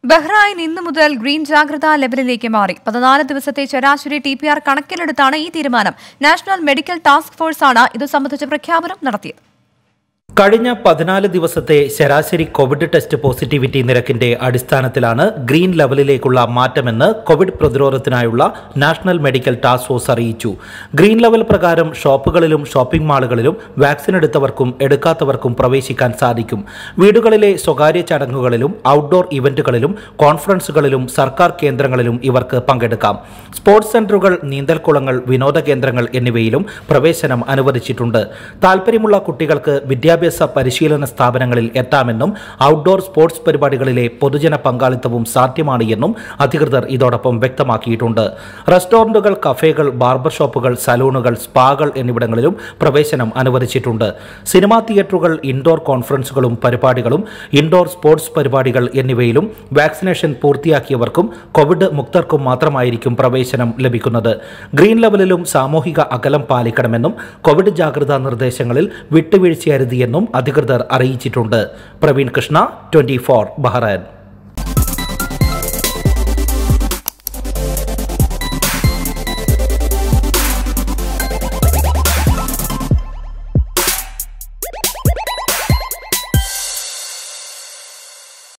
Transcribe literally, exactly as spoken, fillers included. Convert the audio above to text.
Bahrain ഇന്നു മുതൽ green ജാഗ്രതാ ലെവലിലേക്ക് മാറി. പതിനാല് ദിവസത്തെ ശരാശരി ടി പി ആർ കണക്കിലെടുത്താണ് ഈ തീരുമാനം. നാഷണൽ മെഡിക്കൽ ടാസ്ക് ഫോഴ്സാണ് ഇതു സംബന്ധിച്ച പ്രഖ്യാപനം നടത്തിയത്. കഴിഞ്ഞ പതിനാല് ദിവസത്തെ ശരാശരി കോവിഡ് ടെസ്റ്റ് പോസിറ്റിവിറ്റി നിരക്കിന്റെ അടിസ്ഥാനത്തിലാണ് ഗ്രീൻ ലെവലിലേക്കുള്ള മാറ്റമെന്ന് കോവിഡ് പ്രതിരോധത്തിനായുള്ള നാഷണൽ മെഡിക്കൽ ടാസ്ക് ഫോഴ്സ് അറിയിച്ചു. ഗ്രീൻ ലെവൽ പ്രകാരം ഷോപ്പുകളിലും ഷോപ്പിംഗ് മാളുകളിലും വാക്സിൻ എടുത്തവർക്കും എടുക്കാത്തവർക്കും പ്രവേശിക്കാൻ സാധിക്കും. വീടുകളിലെ സ്വകാര്യ ചടങ്ങുകളിലും ഔട്ട്ഡോർ ഇവന്റുകളിലും കോൺഫറൻസുകളിലും സർക്കാർ കേന്ദ്രങ്ങളിലും ഇവർക്ക് പങ്കെടുക്കാം. സ്പോർട്സ് സെന്ററുകൾ, നീന്തൽക്കുളങ്ങൾ, വിനോദ കേന്ദ്രങ്ങൾ എന്നിവയിലും പ്രവേശനം അനുവദിച്ചിട്ടുണ്ട്. താൽപര്യമുള്ള കുട്ടികൾക്ക് വിദ്യാഭ്യാസ പരിശീലന സ്ഥാപനങ്ങളിൽ എത്താമെന്നും ഔട്ട്ഡോർ സ്പോർട്സ് പരിപാടികളിലെ പൊതുജന പങ്കാളിത്തവും സാധ്യമാണ് എന്നും അധികൃതർ ഇതോടൊപ്പം വ്യക്തമാക്കിയിട്ടുണ്ട്. റെസ്റ്റോറന്റുകൾ, കഫേകൾ, ബാർബർ ഷോപ്പുകൾ, സലൂണുകൾ, സ്പാകൾ എന്നിവിടങ്ങളിലും പ്രവേശനം അനുവദിച്ചിട്ടുണ്ട്. സിനിമാ തിയേറ്ററുകൾ, ഇൻഡോർ കോൺഫറൻസുകളും പരിപാടികളും, ഇൻഡോർ സ്പോർട്സ് പരിപാടികൾ എന്നിവയിലും വാക്സിനേഷൻ പൂർത്തിയാക്കിയവർക്കും കോവിഡ് മുക്തർക്കും മാത്രമായിരിക്കും പ്രവേശനം ലഭിക്കുന്നത്. ഗ്രീൻ ലെവലിലും സാമൂഹിക അകലം പാലിക്കണമെന്നും കോവിഡ് ജാഗ്രതാ നിർദ്ദേശങ്ങളിൽ വിട്ടുവീഴ്ചയരുത് എന്നും അധികൃതർ അറിയിച്ചിട്ടുണ്ട്. Praveen Krishna, twenty four, Bahrain.